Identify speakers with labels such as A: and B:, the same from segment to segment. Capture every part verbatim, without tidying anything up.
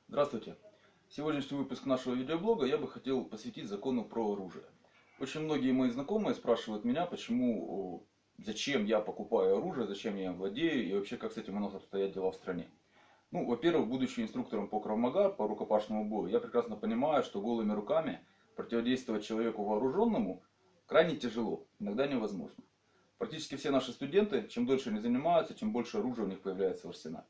A: Здравствуйте! Сегодняшний выпуск нашего видеоблога я бы хотел посвятить закону про оружие. Очень многие мои знакомые спрашивают меня, почему, зачем я покупаю оружие, зачем я им владею и вообще как с этим у нас обстоят дела в стране. Ну, во-первых, будучи инструктором по Крав Мага, по рукопашному бою, я прекрасно понимаю, что голыми руками противодействовать человеку вооруженному крайне тяжело, иногда невозможно. Практически все наши студенты, чем дольше они занимаются, тем больше оружия у них появляется в арсенале.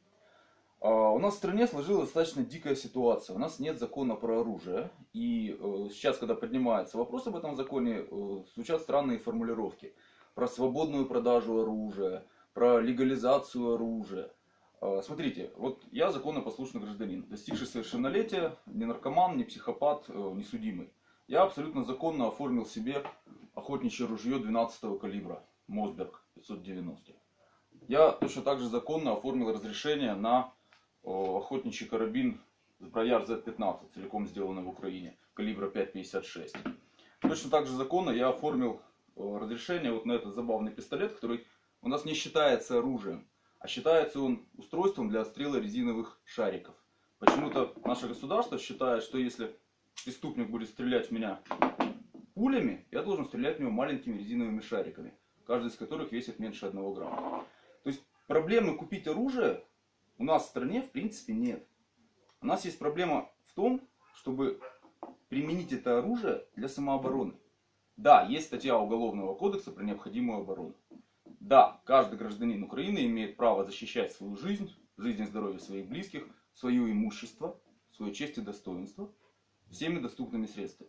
A: У нас в стране сложилась достаточно дикая ситуация. У нас нет закона про оружие. И сейчас, когда поднимается вопрос об этом законе, звучат странные формулировки. Про свободную продажу оружия, про легализацию оружия. Смотрите, вот я законопослушный гражданин, достигший совершеннолетия, не наркоман, не психопат, не судимый. Я абсолютно законно оформил себе охотничье ружье двенадцатого калибра, Мосберг пятьсот девяносто. Я точно так же законно оформил разрешение на охотничий карабин Зброяр зет пятнадцать, целиком сделанный в Украине, калибра пять пятьдесят шесть. Точно так же законно я оформил разрешение вот на этот забавный пистолет, который у нас не считается оружием, а считается он устройством для отстрела резиновых шариков. Почему-то наше государство считает, что если преступник будет стрелять в меня пулями, я должен стрелять в него маленькими резиновыми шариками, каждый из которых весит меньше одного грамма. То есть проблемы купить оружие у нас в стране в принципе нет. У нас есть проблема в том, чтобы применить это оружие для самообороны. Да, есть статья Уголовного кодекса про необходимую оборону. Да, каждый гражданин Украины имеет право защищать свою жизнь, жизнь и здоровье своих близких, свое имущество, свою честь и достоинство всеми доступными средствами.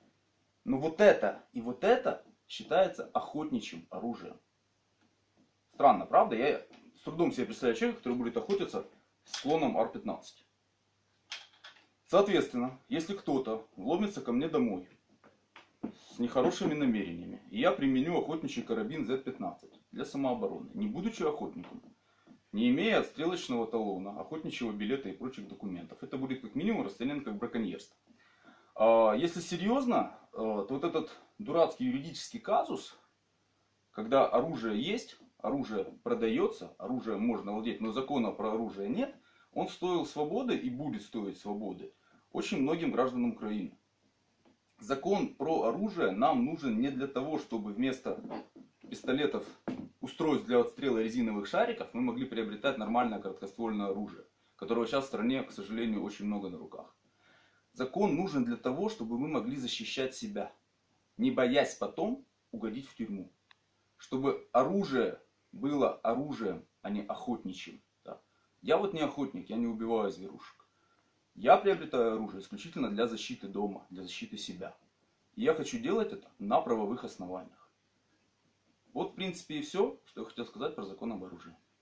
A: Но вот это и вот это считается охотничьим оружием. Странно, правда? Я с трудом себе представляю человека, который будет охотиться с клоном ар пятнадцать. Соответственно, если кто-то вломится ко мне домой с нехорошими намерениями, и я применю охотничий карабин зет пятнадцать для самообороны, не будучи охотником, не имея отстрелочного талона, охотничьего билета и прочих документов, это будет как минимум расценено как браконьерство. Если серьезно, то вот этот дурацкий юридический казус, когда оружие есть, оружие продается, оружие можно владеть, но закона про оружие нет, он стоил свободы и будет стоить свободы очень многим гражданам Украины. Закон про оружие нам нужен не для того, чтобы вместо пистолетов, устройств для отстрела резиновых шариков мы могли приобретать нормальное короткоствольное оружие, которого сейчас в стране, к сожалению, очень много на руках. Закон нужен для того, чтобы мы могли защищать себя, не боясь потом угодить в тюрьму. Чтобы оружие было оружием, а не охотничьим. Да. Я вот не охотник, я не убиваю зверушек. Я приобретаю оружие исключительно для защиты дома, для защиты себя. И я хочу делать это на правовых основаниях. Вот в принципе и все, что я хотел сказать про закон об оружии.